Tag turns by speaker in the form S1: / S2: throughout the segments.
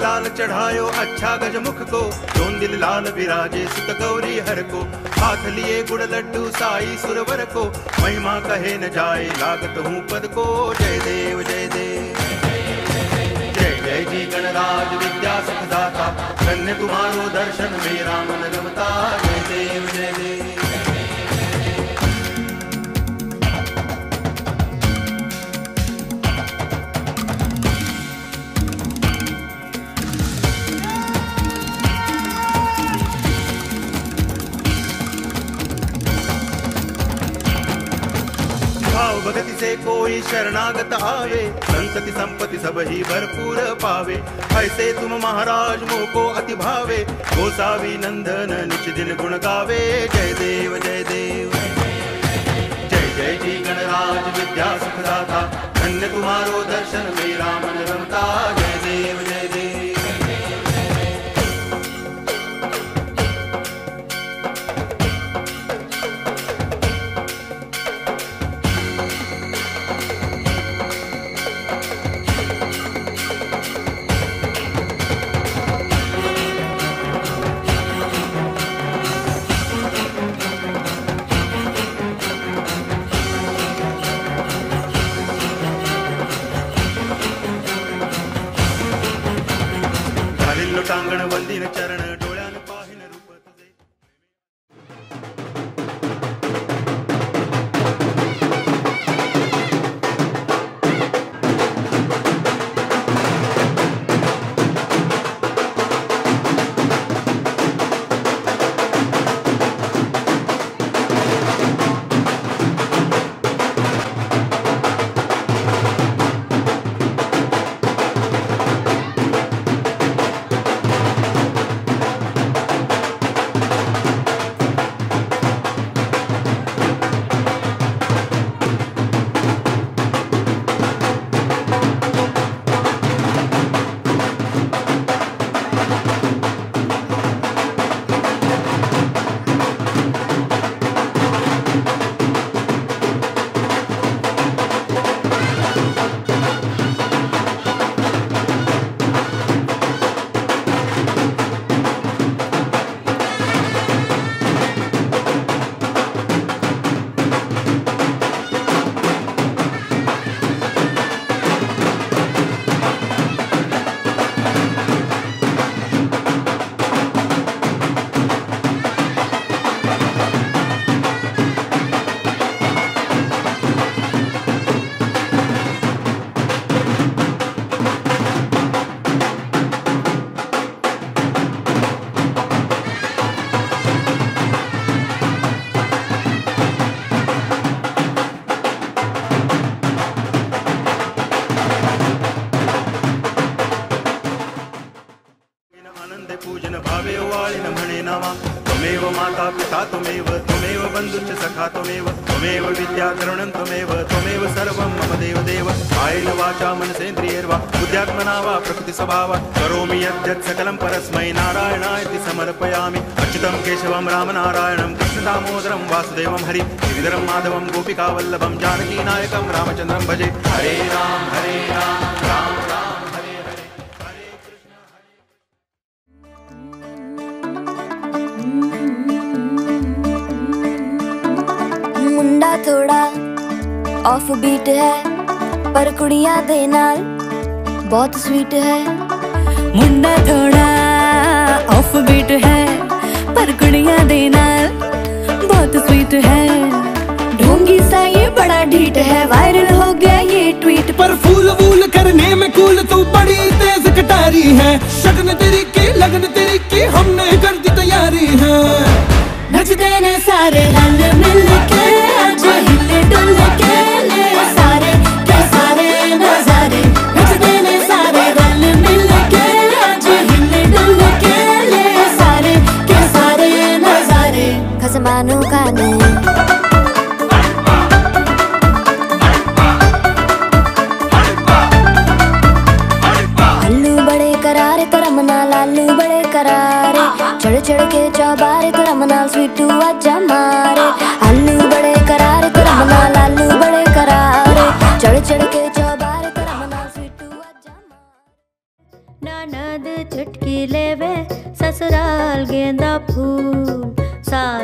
S1: लाल चढ़ायो अच्छा गजमुख को, जोन दिल लाल विराजे सुत गौरी हर को। हाथ लिए गुड़ लड्डू साई सुरवर को, महिमा कहे न जाए लागत हूँ पद को। जय देव जय देव जय जय जी गणराज विद्या सुखदाता, धन्य तुम्हारो दर्शन मेरा मन रमता। जय देव जय देव। भाव भगति से कोई शरणागत आवे, संतति संपत्ति सब ही भरपूर पावे। ऐसे तुम महाराज मोको अति भावे, गोसावी नंदन निच दिन गुण गावे। जय देव जय देव जय जय जी गणराज विद्या सुखदाता, धन्य तुम्हारो दर्शन मेरा मन रमता। जय देव जय देव। टांगण वंदिन चरण डोळ्यान पाहिन रूप तुझे। पूजन भावे वाळिन म्हणे नामा, त्वमेव माता पिता त्वमेव, त्वमेव बन्धुश्च सखा त्वमेव, त्वमेव विद्या द्रविणं त्वमेव, त्वमेव सर्वं मम देव देव। कायेन वाचा मनसेन्द्रियैर्वा बुद्ध्यात्मना वा प्रकृतिस्वभावात् करोमि यद्यत् सकलं परस्मै नारायणायति समर्पयामि। अच्युतं केशवं रामनारायणं कृष्ण दामोदरं वासुदेवं हरि गिरिधरं माधवं गोपिकावल्लभं जानकीनायकं रामचन्द्रं भजे। हरे राम राम राम हरे हरे, हरे कृष्ण
S2: मुंडा थोड़ा ऑफ बीट है, पर कुड़ियां दे नाल बहुत स्वीट है।
S3: मुंडा थोड़ा ऑफ बीट है, पर कुड़ियां दे नाल बहुत स्वीट है।
S2: ढोंगी सा ये बड़ा ढीठ है, वायरल हो गया ये ट्वीट।
S4: पर फूल वूल करने में कूल तू बड़ी तेज कटारी है। शगन तेरी की लगन तेरी की हमने कर दी तैयारी है।
S2: नचते ने सारे रंग मिल के, आज हिले डुल के ले सारे के सारे नजारे। नचते ने सारे रंग मिल के, आज हिले डुल के ले सारे के सारे नजारे। खसमानू खाने आलू बड़े करारे तो रमना लालू बड़े करारे। चढ़ चढ़ के चौबारे तो रमना स्वीटू आजा मारे। आलू बड़े करारे तो रमना लालू बड़े करारे। चढ़ चढ़ के चौबारे तो रमना स्वीटू आजा मारे।
S5: ननद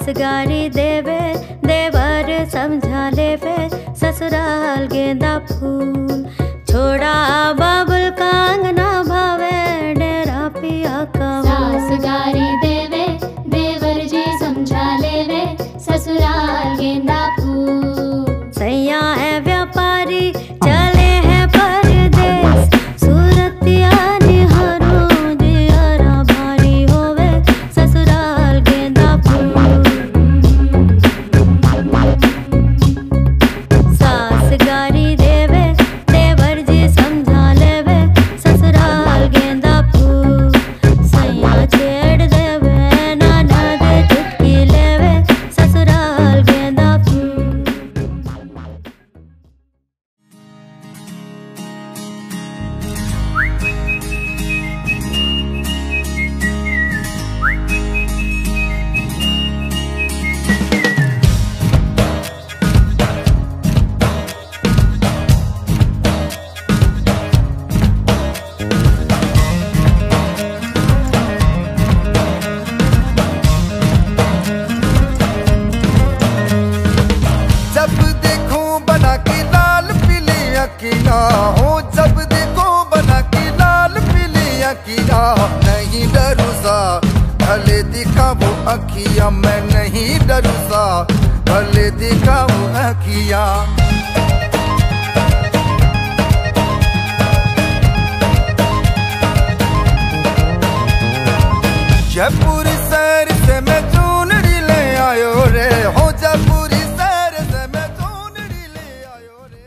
S3: सास गारी देवे देवर समझा लेवे ससुराल गेंदा फूल। छोड़ा बाबुल कांगना भावे डेरा पिया का
S2: सास गारी देवे देवर जी समझा लेवे ससुराल गेंदा फूल।
S3: सैया है व्यापारी चले हैं परदेस सूरतिया निहारो जियारा भारी होवे ससुराल गेंदा फूल। सास गारी देवे देवर जी समझा लेवे ससुराल गेंदा फूल। सैया छेड़ देवे ननद चुटकी लेवे ससुराल गेंदा फूल।
S5: जब देखो बना के लाल पीली अखियां हो, जब देखो बना के लाल पीली अखियां। नहीं डरू सा भले दिखाओ अखियां, मैं नहीं डरू सा भले दिखाओ अखियां। जयपुर शहर से मैं चूनरी ले आयो रे हो, जयपुर शहर से मैं चूनरी ले आयो रे।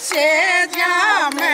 S6: से जा मैं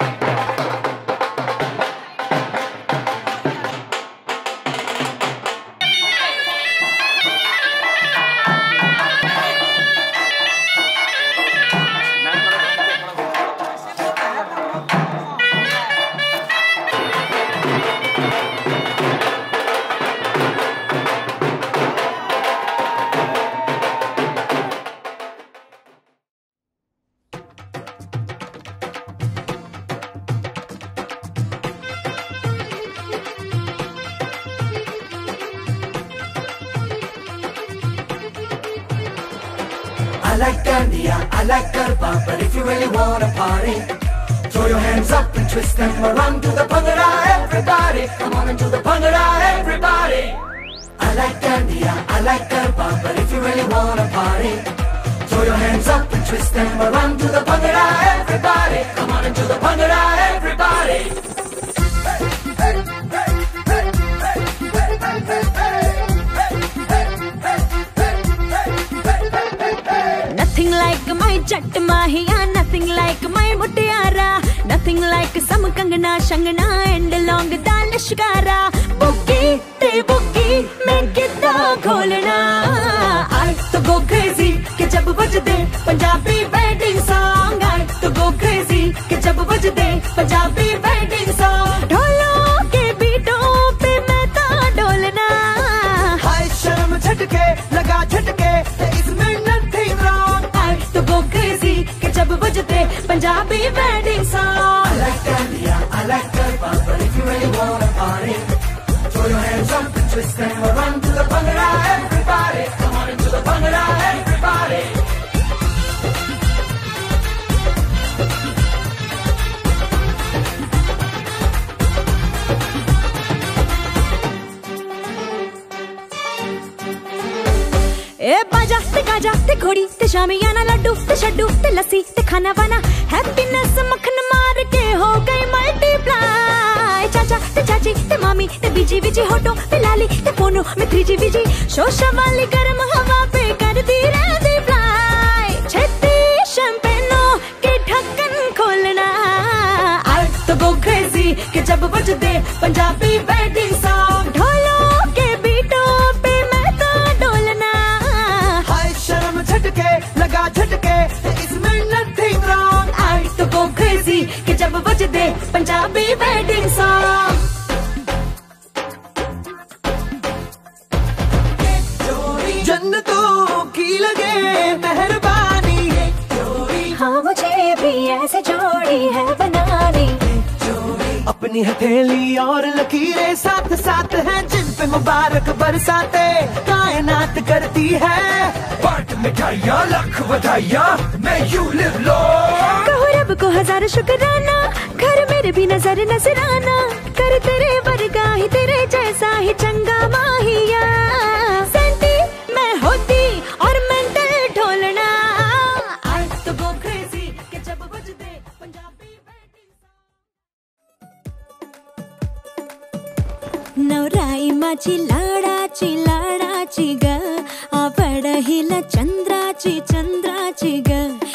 S7: I like Dandia, I like Garba, but if you really wanna party, throw your hands up and twist them around to the Bhangra, everybody. Come on and do the Bhangra, everybody. I like Dandia, I like Garba, but if you really wanna party, throw your hands up and twist them around to the Bhangra, everybody. Come on and do the Bhangra, everybody.
S3: Nothing like my Jat Mahiya, nothing like my Mutiara, nothing like some Kangana, Shangana and long dal shikara. Boogie, te boogie, make it the kholna. I to go crazy, ke jab bajde Punjabi wedding song. I to go crazy, ke jab bajde Punjabi wedding song. Dholo ke beaton pe main ta dolna.
S7: Hai sharam jhatke, laga jhatke, isme nothing wrong.
S3: To go crazy, ke jab bajte Punjabi wedding song.
S7: I like Dandia, I like Garba, but if you really wanna party, throw your hands up and twist them around to the Bhangra, everybody. Come on into the Bhangra, everybody.
S3: ए बाजा ते Gaza ते घोड़ी ते शामियाना लड्डू ते शड्डू ते लस्सी ते खाना वाना हैप्पीनेस मक्खन मार के हो गई मल्टीप्लाई। चाचा ते चाची ते मामी ते बीजी बीजी होटो ते लाली ते फोनो में 3G बीजी शोशा वाली गर्म हवा पे कर दी रहती फ्लाई। छेती शैंपेनो के ढक्कन खोलना। आई तो गो क्रेजी के जब बजते पंजाबी वेडिंग सॉन्ग। ढोलों के बीटों पे मैं तो डोलना।
S7: शर्म झटके लगा झटके इसमें nothing wrong.
S3: आई तो गो क्रेजी कि जब बजते पंजाबी वेडिंग सॉन्ग।
S7: जन्नतों की लगे मेहरबानी,
S3: हाँ मुझे भी ऐसे जोड़ी है बनानी।
S7: अपनी हथेली और लकीरें साथ साथ हैं जिन पे मुबारक बरसाते कायनात करती है। बाट मिठाइयाँ लाख बधाइयाँ, मैं यू लिव लॉन्ग।
S3: कहो रब को हजार शुक्राना, घर मेरे भी नजर नजराना। कर तेरे वर्गा ही तेरे जैसा ही चंगा माहिया। सेंटी मैं होती और मेंटल ढोलना। आई तो गो क्रेजी कि जब बजते पंजाबी वेडिंग सॉन्ग। नवराई माझी लाडाची ग, आवड हिला चंद्राची ग।